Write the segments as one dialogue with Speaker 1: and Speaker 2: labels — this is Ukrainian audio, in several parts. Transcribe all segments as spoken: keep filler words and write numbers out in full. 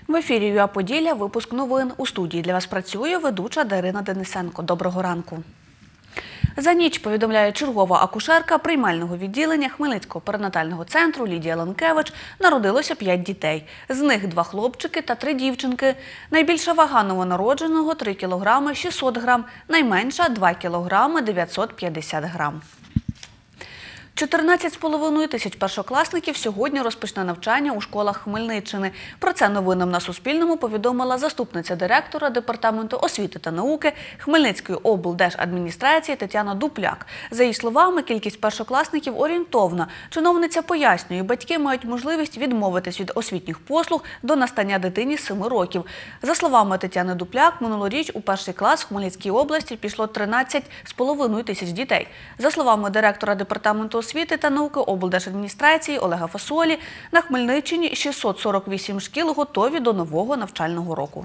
Speaker 1: В ефірі ЮА Поділля випуск новин. У студії для вас працює ведуча Дарина Денисенко. Доброго ранку. За ніч, повідомляє чергова акушерка приймального відділення Хмельницького перинатального центру Лідія Ланкевич, народилося п'ять дітей. З них два хлопчики та три дівчинки. Найбільша вага новонародженого – три кілограми шістсот грам, найменша – два кілограми дев'ятсот п'ятдесят грам. чотирнадцять з половиною тисяч першокласників сьогодні розпочне навчання у школах Хмельниччини. Про це новинам на Суспільному повідомила заступниця директора Департаменту освіти та науки Хмельницької облдержадміністрації Тетяна Дупляк. За її словами, кількість першокласників орієнтовна. Чиновниця пояснює, батьки мають можливість відмовитись від освітніх послуг до настання дитині семи років. За словами Тетяни Дупляк, минулоріч у перший клас в Хмельницькій області пішло тринадцять з половиною тисяч дітей. За словами директора Департаменту освіти та науки облдержадміністрації Олега Фасолі, на Хмельниччині шістсот сорок вісім шкіл готові до нового навчального року.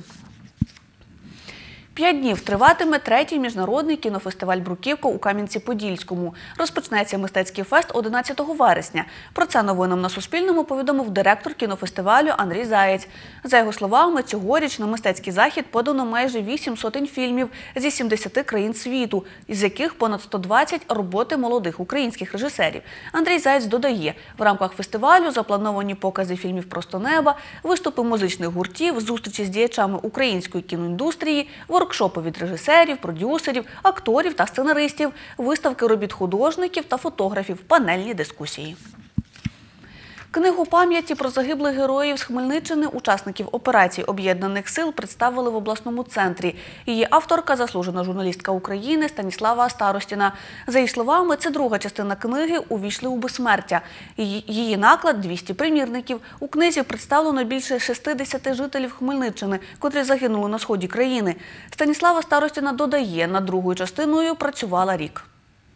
Speaker 1: П'ять днів триватиме третій міжнародний кінофестиваль «Бруківка» у Кам'янці-Подільському. Розпочнеться мистецький фест одинадцятого вересня. Про це новинам на Суспільному повідомив директор кінофестивалю Андрій Заєць. За його словами, цьогоріч на мистецький захід подано майже вісім сотень фільмів зі сімдесяти країн світу, із яких понад сто двадцять – роботи молодих українських режисерів. Андрій Заєць додає, в рамках фестивалю заплановані покази фільмів «Просто неба», виступи музичних гуртів, зустрічі з діячами української кіноіндустрії, воркшопи від режисерів, продюсерів, акторів та сценаристів, виставки робіт художників та фотографів, панельні дискусії. Книгу пам'яті про загиблих героїв з Хмельниччини, учасників операції Об'єднаних сил, представили в обласному центрі. Її авторка – заслужена журналістка України Станіслава Старостіна. За її словами, це друга частина книги «Увійшли у безсмертя». Її наклад – двісті примірників. У книзі представлено більше шістдесят жителів Хмельниччини, котрі загинули на сході країни. Станіслава Старостіна додає, над другою частиною працювала рік.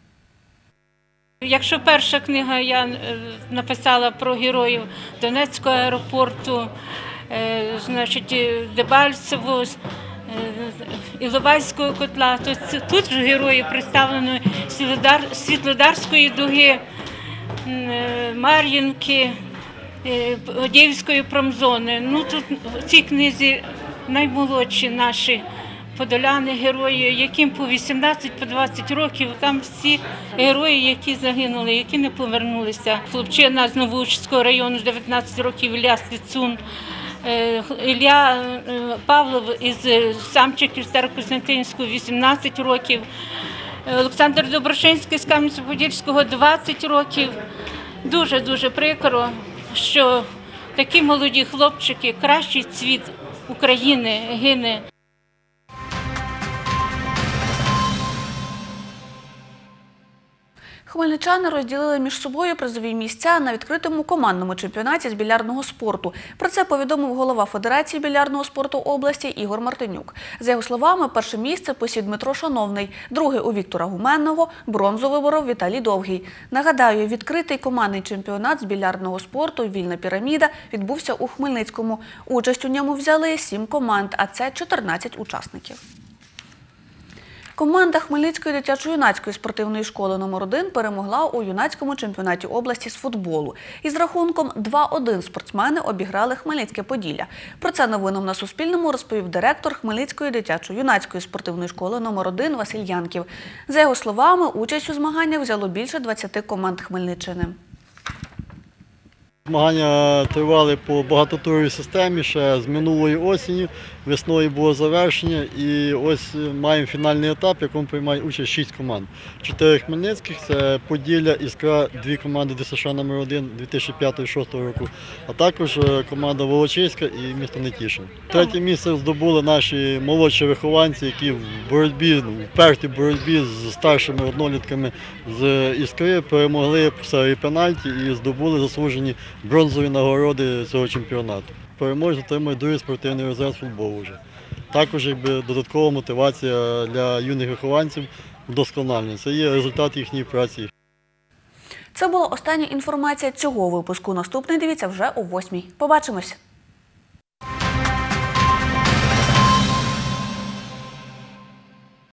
Speaker 2: Якщо перша книга я написала про героїв Донецького аеропорту, значить, Дебальцевого, Іловайського котла, то тут ж герої представлені Світлодарської дуги, Мар'їнки, Одіївської промзони. Ну, тут в цій книзі наймолодші наші подоляни, герої, яким по вісімнадцять, по двадцять років, там всі герої, які загинули, які не повернулися. Хлопчина з Новоучицького району, дев'ятнадцять років, Ілля Стецун, Ілля Павлов із Самчиків Старокостянтинського, вісімнадцять років, Олександр Доброшинський з Кам'янця-Подільського, двадцять років. Дуже-дуже прикро, що такі молоді хлопчики, кращий цвіт України гине.
Speaker 1: Хмельничани розділили між собою призові місця на відкритому командному чемпіонаті з більярдного спорту. Про це повідомив голова Федерації більярдного спорту області Ігор Мартинюк. За його словами, перше місце посів Дмитро Шановний, друге у Віктора Гуменного, бронзу виборов Віталій Довгий. Нагадаю, відкритий командний чемпіонат з більярдного спорту «Вільна піраміда» відбувся у Хмельницькому. Участь у ньому взяли сім команд, а це чотирнадцять учасників. Команда Хмельницької дитячо-юнацької спортивної школи номер один перемогла у юнацькому чемпіонаті області з футболу. Із рахунком два один спортсмени обіграли Хмельницьке Поділля. Про це новинам на Суспільному розповів директор Хмельницької дитячо-юнацької спортивної школи номер один Василь Янків. За його словами, участь у змаганнях взяло більше двадцяти команд Хмельниччини.
Speaker 3: Змагання тривали по багатотуровій системі ще з минулої осені, весною було завершення і ось маємо фінальний етап, в якому приймає участь шість команд. Чотири хмельницьких – це Поділля, Іскра, дві команди ДСШ номер один дві тисячі п'ятого - дві тисячі шостого року, а також команда Волочиська і місто Нетішин. Третє місце здобули наші молодші вихованці, які в боротьбі, в впертій боротьбі з старшими однолітками з Іскри перемогли в серії пенальті і здобули заслужені бронзові нагороди цього чемпіонату. Переможець отримує другий спортивний резерв з футболу вже. Також якби додаткова мотивація для юних вихованців вдосконалення. Це є результат їхньої праці.
Speaker 1: Це була остання інформація цього випуску. Наступний дивіться вже о восьмій. Побачимось!